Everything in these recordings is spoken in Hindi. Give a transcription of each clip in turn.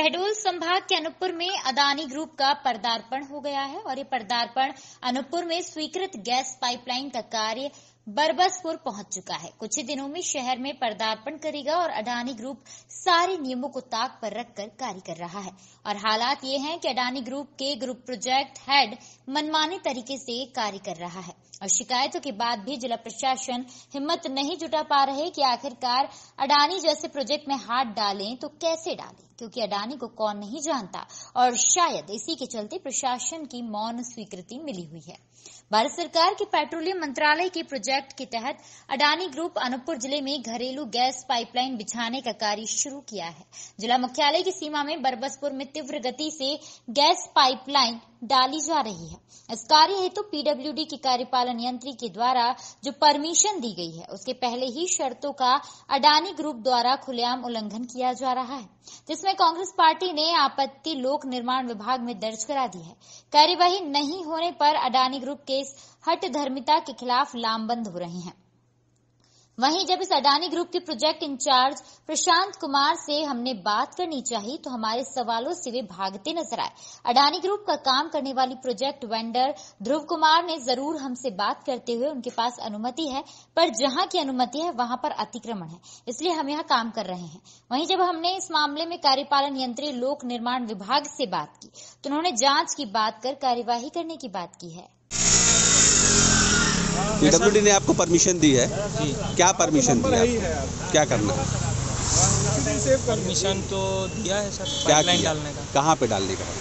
शहडोल संभाग के अनूपपुर में अडानी ग्रुप का पदार्पण हो गया है और ये पदार्पण अनूपपुर में स्वीकृत गैस पाइपलाइन का कार्य बरबसपुर पहुंच चुका है। कुछ ही दिनों में शहर में पदार्पण करेगा और अडानी ग्रुप सारे नियमों को ताक पर रखकर कार्य कर रहा है। और हालात ये हैं कि अडानी ग्रुप के ग्रुप प्रोजेक्ट हेड मनमाने तरीके से कार्य कर रहा है और शिकायतों के बाद भी जिला प्रशासन हिम्मत नहीं जुटा पा रहे कि आखिरकार अडानी जैसे प्रोजेक्ट में हाथ डालें तो कैसे डालें, क्योंकि अडानी को कौन नहीं जानता और शायद इसी के चलते प्रशासन की मौन स्वीकृति मिली हुई है। भारत सरकार के पेट्रोलियम मंत्रालय के प्रोजेक्ट के तहत अडानी ग्रुप अनूपपुर जिले में घरेलू गैस पाइपलाइन बिछाने का कार्य शुरू किया है। जिला मुख्यालय की सीमा में बरबसपुर में तीव्र गति से गैस पाइपलाइन डाली जा रही है। इस कार्य हेतु पीडब्ल्यूडी की कार्यपालन यंत्री के द्वारा जो परमिशन दी गई है उसके पहले ही शर्तों का अडानी ग्रुप द्वारा खुलेआम उल्लंघन किया जा रहा है, जिसमें कांग्रेस पार्टी ने आपत्ति लोक निर्माण विभाग में दर्ज करा दी है। कार्यवाही नहीं होने पर अडानी ग्रुप के इस हठधर्मिता के खिलाफ लामबंद हो रहे हैं। वहीं जब इस अडानी ग्रुप के प्रोजेक्ट इंचार्ज प्रशांत कुमार से हमने बात करनी चाहिए तो हमारे सवालों से वे भागते नजर आए। अडानी ग्रुप का काम करने वाली प्रोजेक्ट वेंडर ध्रुव कुमार ने जरूर हमसे बात करते हुए उनके पास अनुमति है, पर जहां की अनुमति है वहां पर अतिक्रमण है, इसलिए हम यहां काम कर रहे हैं। वहीं जब हमने इस मामले में कार्यपालन यंत्री लोक निर्माण विभाग से बात की तो उन्होंने जांच की बात कर कार्यवाही करने की बात की है। पीडब्ल्यूडी ने आपको परमिशन दी है, क्या परमिशन दी है, क्या करना है? परमिशन तो दिया है सर, क्या पाइपलाइन डालने का। कहाँ पे डालने का?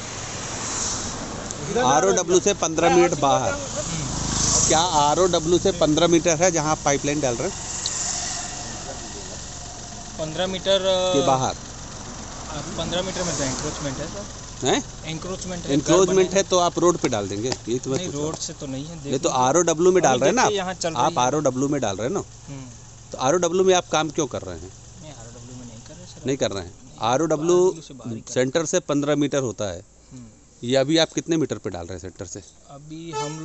ROW से 15 मीटर बाहर। क्या ROW से 15 मीटर है जहाँ पाइपलाइन डाल रहे हैं? 15 मीटर के बाहर 15 मीटर में एंक्रोचमेंट है सर। एंक्रोचमेंट है तो आप रोड पे डाल देंगे? ये तो नहीं, रोड से तो नहीं है। ये तो ROW में डाल रहे हैं ना आप ROW में डाल रहे हैं ना, तो ROW में आप काम क्यों कर रहे हैं? ROW में नहीं कर रहे सर। नहीं कर रहे हैं। ROW सेंटर से 15 मीटर होता है। ये अभी आप कितने मीटर पे डाल रहे हैं सेंटर से? अभी हम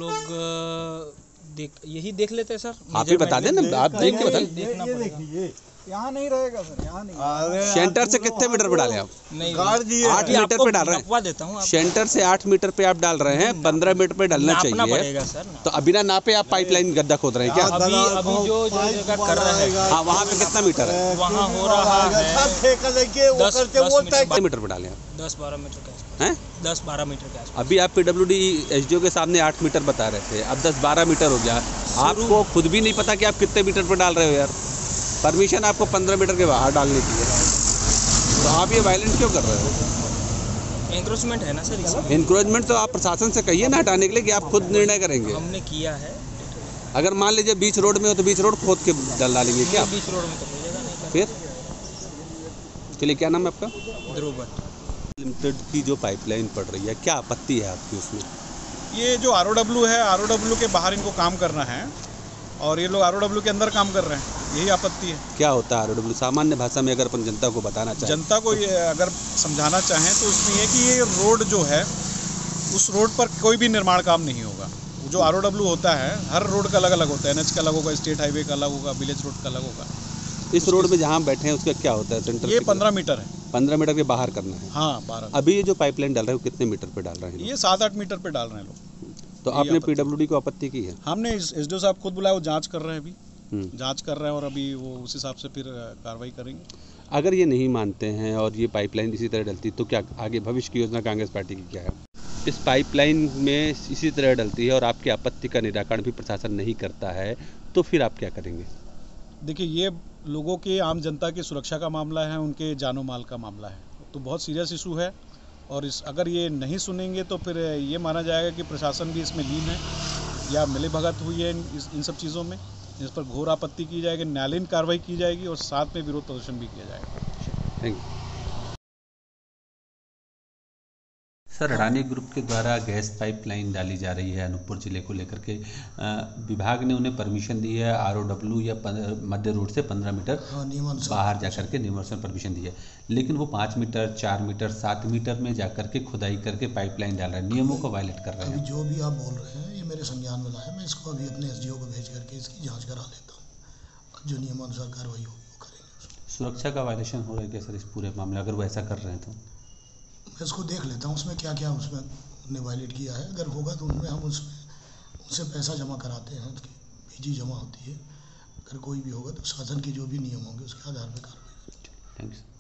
लोग यही देख लेते हैं सर। आप ही बता दें ना, आप देख के बता। देखना पड़ेगा, यहाँ नहीं रहेगा सर, यहाँ नहीं। सेंटर से कितने मीटर पे डाले आप? नहीं, 8 मीटर पे डाल रहे हैं। देता हूँ सेंटर से 8 मीटर पे आप डाल रहे हैं, 15 मीटर पे डालना चाहिए सर। तो अभी ना नापे आप पाइपलाइन गड्ढा खोद रहे हैं क्या? अभी जो जगह कर रहे हैं, हाँ, वहाँ पे कितना मीटर है? वहाँ हो रहा है 10 मीटर पे डाले आप? 10-12 मीटर के आसपास हैं? 10-12 मीटर के आसपास। अभी आप पीडब्ल्यूडी SDO के सामने 8 मीटर बता रहे थे, अब 10-12 मीटर हो गया। आपको खुद भी नहीं पता कि आप कितने मीटर पे डाल रहे हो यार। परमिशन आपको 15 मीटर के बाहर डालने की है, तो आप ये वायलेंट क्यों कर रहे हो? एंक्रोचमेंट है ना सर इसमें। एंक्रोचमेंट तो आप प्रशासन से कहिए ना हटाने के लिए, कि आप खुद निर्णय करेंगे। हमने किया है। अगर मान लीजिए बीच रोड में हो तो बीच रोड खोद के डालेंगे क्या? बीच रोड में तो कोई जगह नहीं। फिर चलिए, क्या नाम है आपका? ध्रुव भट्ट। लिमिटेड की जो पाइपलाइन पड़ रही है, क्या आपत्ति है आपकी उसमें? ये जो ROW है, ROW के बाहर इनको काम करना है और ये लोग ROW के अंदर काम कर रहे हैं, यही आपत्ति है। क्या होता है ROW? सामान्य भाषा में अगर अपन जनता को बताना चाहें, जनता को ये अगर समझाना चाहें तो इसमें ये कि ये रोड जो है, उस रोड पर कोई भी निर्माण काम नहीं होगा। जो ROW होता है, हर रोड का अलग अलग होता है। NH का अलग होगा, स्टेट हाईवे का अलग होगा, विलेज रोड का अलग होगा। इस रोड में जहाँ बैठे हैं उसका क्या होता है? सेंटर ये 15 मीटर है। 15 मीटर के बाहर करना है? हाँ, 12। अभी ये जो पाइपलाइन डाल रहे हैं वो कितने मीटर पे डाल रहे हैं? ये 7-8 मीटर पे डाल रहे हैं लोग। तो आपने पीडब्ल्यूडी को आपत्ति की है? हमने SDO साहब खुद बुलाया, वो जांच कर रहे हैं, अभी जांच कर रहे हैं और अभी वो उस हिसाब से फिर कार्रवाई करेंगे। अगर ये नहीं मानते हैं और ये पाइपलाइन इसी तरह डलती तो क्या आगे भविष्य की योजना कांग्रेस पार्टी की क्या है? इस पाइपलाइन में इसी तरह डलती है और आपकी आपत्ति का निराकरण भी प्रशासन नहीं करता है, तो फिर आप क्या करेंगे? देखिए, ये लोगों के, आम जनता की सुरक्षा का मामला है, उनके जानो माल का मामला है, तो बहुत सीरियस इशू है। और अगर ये नहीं सुनेंगे तो फिर ये माना जाएगा कि प्रशासन भी इसमें लीन है या मिलीभगत हुई है इन सब चीज़ों में, जिस पर घोर आपत्ति की जाएगी, न्यायालयीन कार्रवाई की जाएगी और साथ में विरोध प्रदर्शन भी किया जाएगा। Thank you sir. Adani group के द्वारा गैस पाइपलाइन डाली जा रही है अनूपपुर जिले को लेकर के, विभाग ने उन्हें परमिशन दी है ROW या मध्य रोड से 15 मीटर बाहर जाकर के नियमानुसार परमिशन दी है, लेकिन वो 5 मीटर 4 मीटर 7 मीटर में जाकर के खुदाई करके पाइपलाइन डाल रहे हैं, नियमों को वायलेट कर रहे हैं। जो भी आप बोल रहे हैं ये मेरे संज्ञान में लाया, मैं इसको अभी अपने SDO को भेज करके इसकी जाँच करा लेता हूँ, जो नियमानुसार कार्रवाई होगी वो करेंगे। सुरक्षा का वायलेशन हो रहा है क्या सर इस पूरे मामले, अगर वो ऐसा कर रहे हैं तो? मैं इसको देख लेता हूँ उसमें क्या क्या उसमें उन्होंने वायलेट किया है। अगर होगा तो उनमें हम उसमें उनसे पैसा जमा कराते हैं, उसकी फीस जमा होती है। अगर कोई भी होगा तो शासन के जो भी नियम होंगे उसके आधार पर कार्रवाई। थैंक्स।